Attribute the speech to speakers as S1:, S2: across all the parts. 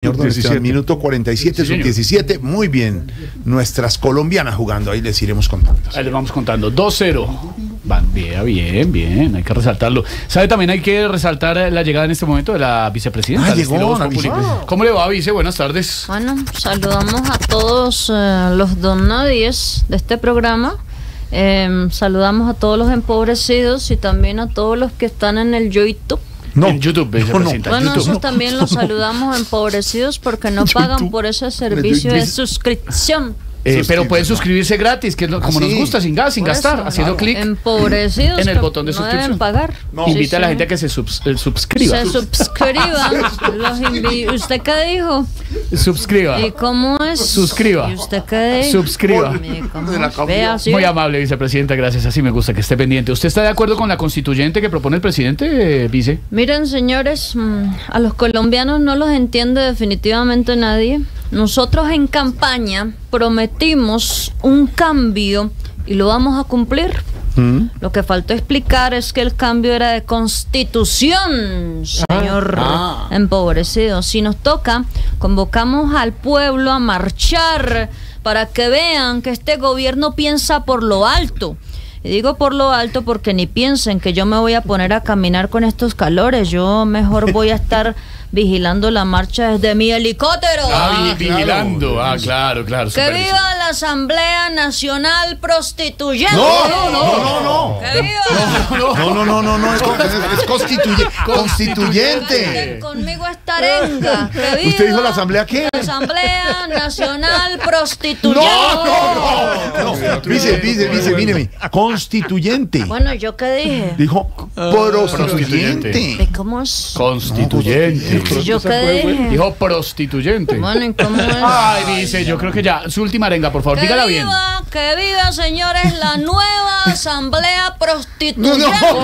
S1: Sub-17. Minuto 47,
S2: Sí,
S1: Sub-17. Muy bien. Nuestras colombianas jugando. Ahí les iremos contando.
S2: Ahí les vamos contando. 2-0. Van bien. Hay que resaltarlo. ¿Sabe? También hay que resaltar la llegada en este momento de la vicepresidenta.
S1: Llegó la
S2: ¿Cómo le va, vice? Buenas tardes.
S3: Bueno, saludamos a todos los don nadies de este programa. Saludamos a todos los empobrecidos y también a todos los que están en el YouTube.
S2: En YouTube, vicepresidenta.
S3: Bueno,
S2: YouTube,
S3: esos también los saludamos empobrecidos porque no pagan por ese servicio de suscripción.
S2: Pero pueden suscribirse gratis, que es como nos gusta, sin gastar, haciendo clic
S3: empobrecidos
S2: en el botón de
S3: no
S2: suscripción.
S3: deben pagar.
S2: Invita a la gente a que se suscriba.
S3: Se suscriban. ¿Usted qué dijo?
S2: Suscriba.
S3: ¿Y cómo es?
S2: Suscriba.
S3: ¿Y usted qué dijo?
S2: Suscriba.
S3: Vea, ¿sí?
S2: Muy amable, vicepresidenta, gracias. Así me gusta que esté pendiente. ¿Usted está de acuerdo con la constituyente que propone el presidente, vice?
S3: Miren, señores, a los colombianos no los entiende definitivamente nadie. Nosotros en campaña prometimos un cambio y lo vamos a cumplir. Lo que faltó explicar es que el cambio era de constitución, señor empobrecido. Si nos toca, convocamos al pueblo a marchar para que vean que este gobierno piensa por lo alto. Y digo por lo alto porque ni piensen que yo me voy a poner a caminar con estos calores. Yo mejor voy a estar vigilando la marcha desde mi helicóptero.
S2: Vigilando. Claro.
S3: ¡Que viva la Asamblea Nacional Prostituyente!
S1: No.
S3: ¡Que viva!
S1: No. Es constituyente.
S3: Conmigo esta arenga. ¡Que viva!
S1: ¿Usted dijo la Asamblea qué?
S3: La Asamblea Nacional Prostituyente.
S1: No. Vice, míreme. Constituyente.
S3: Bueno, ¿yo qué dije?
S1: Dijo prostituyente.
S3: ¿Y cómo es?
S2: Constituyente.
S3: ¿Yo qué dije?
S2: Dijo prostituyente.
S3: Bueno, ¿y cómo es?
S2: Ay, dice, yo creo que ya. Su última arenga, por favor, dígala bien.
S3: ¡Que viva, señores, la nueva Asamblea Prostituyente!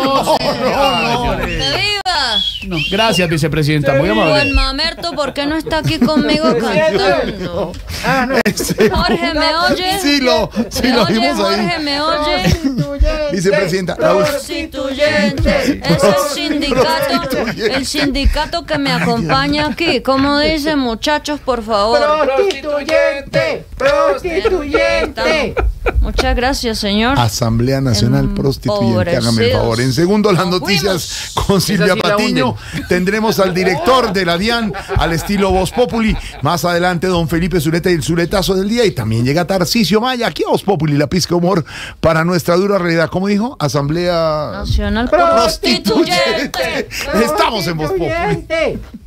S3: ¡Que viva!
S2: No, gracias, vicepresidenta, muy amable.
S3: Buen mamerto, ¿por qué no está aquí conmigo cantando? Jorge, ¿me oye?
S1: Sí, lo vimos ahí.
S3: Jorge, ¿me oye?
S1: Vicepresidenta.
S3: Prostituyente. Es el sindicato que me acompaña aquí. ¿Cómo dicen, muchachos, por favor?
S4: Prostituyente.
S3: Muchas gracias, señor.
S1: Asamblea Nacional Prostituyente. Hágame el favor. En segundo, las noticias con Silvia Patiño. Tendremos al director de la DIAN al estilo Voz Populi. Más adelante, don Felipe Zuleta y el Zuletazo del día. Y también llega Tarcisio Maya aquí a Voz Populi, la pizca humor para nuestra dura realidad. ¿Cómo dijo? Asamblea
S3: Nacional
S1: Prostituyente. Estamos en Voz Populi.